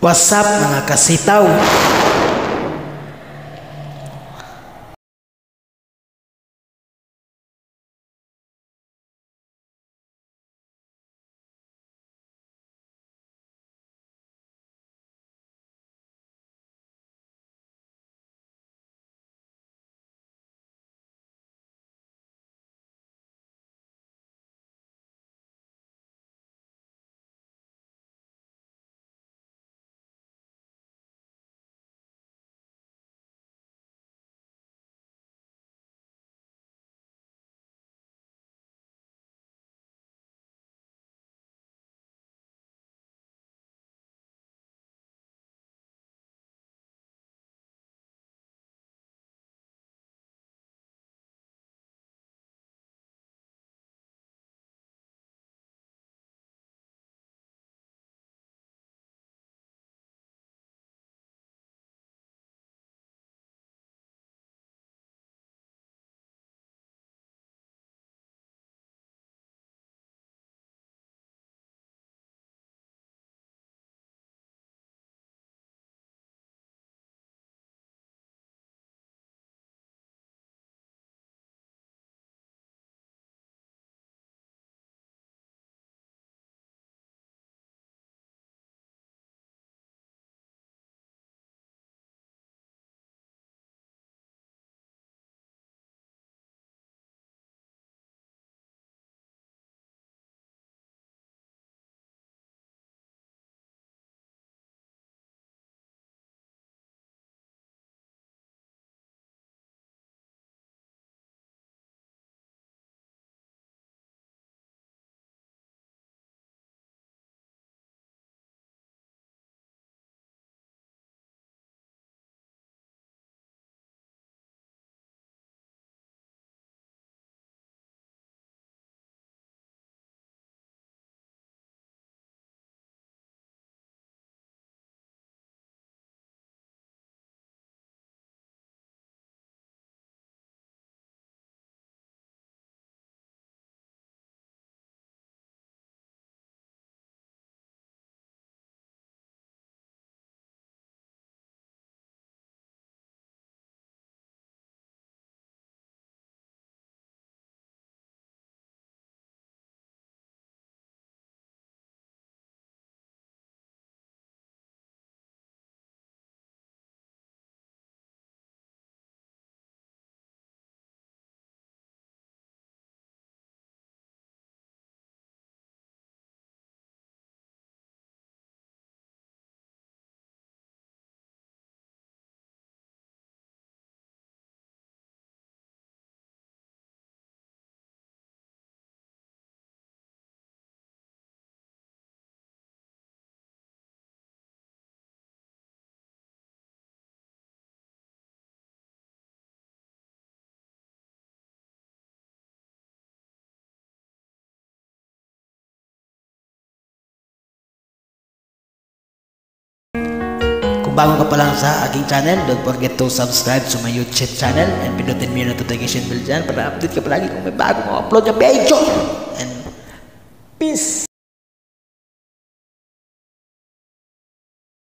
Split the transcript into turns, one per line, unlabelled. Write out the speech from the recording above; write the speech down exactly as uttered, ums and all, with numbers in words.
What's up mga kasitaw? Kung bago ka pa lang sa aking channel, don't forget to subscribe to my YouTube channel and pindutin mo yung notification bell dyan para update ka palagi kung may bagong upload na video. And peace!